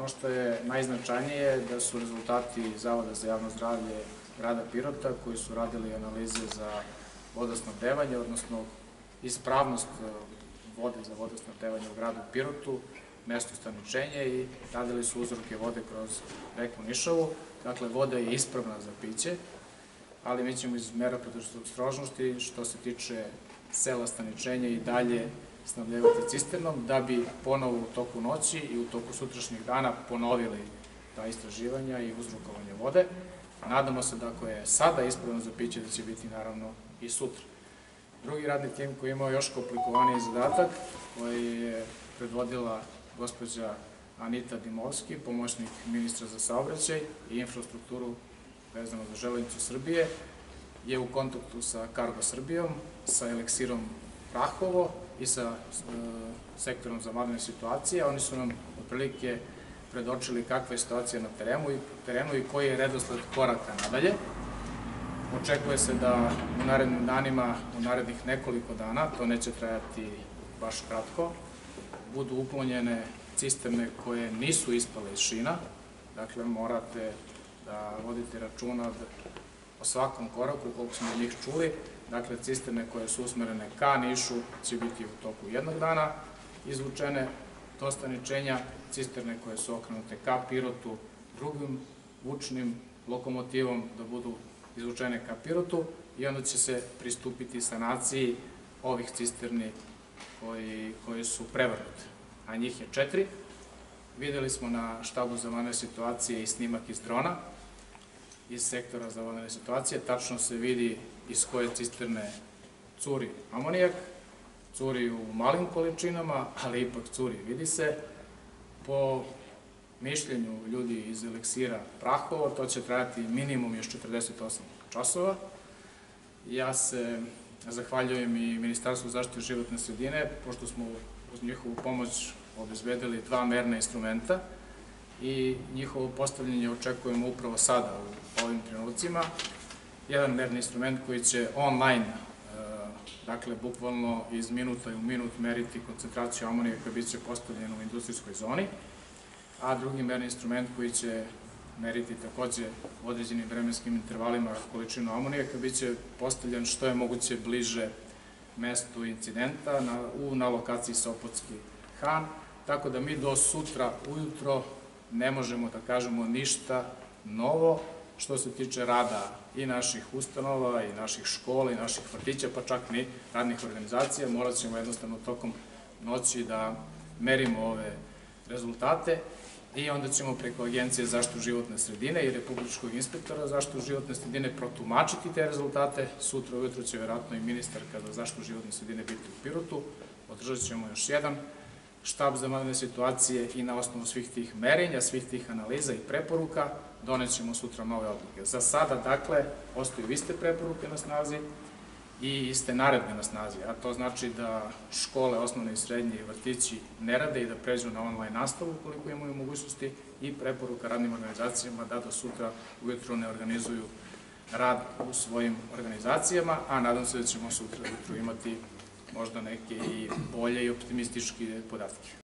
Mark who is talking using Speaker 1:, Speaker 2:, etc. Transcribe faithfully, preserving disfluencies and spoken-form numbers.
Speaker 1: ono što je najznačajnije da su rezultati Zavoda za javno zdravlje grada Pirota, koji su radili analize za vodosnabdevanje, odnosno ispravnost vode za vodosnabdevanje u gradu Pirotu, mesto staničenja, i radili su uzorke vode kroz reku Nišavu. Dakle, voda je ispravna za piće, ali mi ćemo iz mera predostrožnosti, što se tiče sela staničenja, i dalje snabdevati cisternom, da bi ponovo u toku noći i u toku sutrašnjeg dana ponovili ta istraživanja i uzrokovanje vode. Nadamo se da ako je sada ispravno za piće, da će biti naravno i sutra. Drugi radni tim koji je imao još komplikovaniji zadatak, koji je predvodila gospođa Anita Dimovski, pomoćnik ministra za saobraćaj i infrastrukturu vezano za Železnicu Srbije, je u kontaktu sa Cargo Srbijom, sa Eliksirom Prahovo i sa sektorom za vanredne situacije. Oni su nam otprilike predočili kakva je situacija na terenu i koji je redosled koraka nadalje. Očekuje se da u narednim danima, u narednih nekoliko dana, to neće trajati baš kratko, budu uklonjene cisterne koje nisu ispale iz šina. Dakle, morate da vodite računa o svakom koraku, koliko smo od njih čuli. Dakle, cisterne koje su usmerene ka Nišu će biti u toku jednog dana izvučene do staničenja, cisterne koje su okrenute ka Pirotu drugim vučnim lokomotivom da budu izvučene ka Pirotu, i onda će se pristupiti sanaciji ovih cisterni koji su prevrnute, a njih je četiri. Videli smo na štabu za vanredne situacije i snimak iz drona, iz sektora za vanredne situacije. Tačno se vidi iz koje cisterne curi amonijak, curi u malim količinama, ali ipak curi, vidi se. Po mišljenju ljudi iz Eliksira Prahovo, to će trajati minimum još četrdeset osam časova. Ja se zahvaljujem i Ministarstvu zaštite životne sredine, pošto smo uz njihovu pomoć obezbedili dva merna instrumenta i njihovo postavljanje očekujemo upravo sada u ovim trenucima. Jedan merni instrument koji će online, dakle, bukvalno iz minuta u minut meriti koncentraciju amonijaka, bit će postavljen u industrijskoj zoni, a drugi merni instrument koji će meriti takođe u određenim vremenskim intervalima količinu amonijaka, bit će postavljen što je moguće bliže mestu incidenta na lokaciji Sopotski Han, tako da mi do sutra ujutro ne možemo da kažemo ništa novo što se tiče rada i naših ustanova, i naših škola, i naših vrtića, pa čak ni radnih organizacija. Morat ćemo jednostavno tokom noći da merimo ove rezultate i onda ćemo preko Agencije za zaštitu životne sredine i Republičkog inspektora za zaštitu životne sredine protumačiti te rezultate. Sutra ujutro će verovatno i ministarka za zaštitu životne sredine biti u Pirotu. Održat ćemo još jedan štab za vanredne situacije i na osnovu svih tih merenja, svih tih analiza i preporuka donećemo sutra nove odluke. Za sada, dakle, ostaju iste preporuke na snazi i iste naredbe na snazi, a to znači da škole, osnovne i srednje i vrtići ne rade i da pređu na online nastavu koliko imaju mogućnosti, i preporuka radnim organizacijama da do sutra ujutru ne organizuju rad u svojim organizacijama, a nadam se da ćemo sutra ujutru imati možda neke i bolje i optimističke podatke.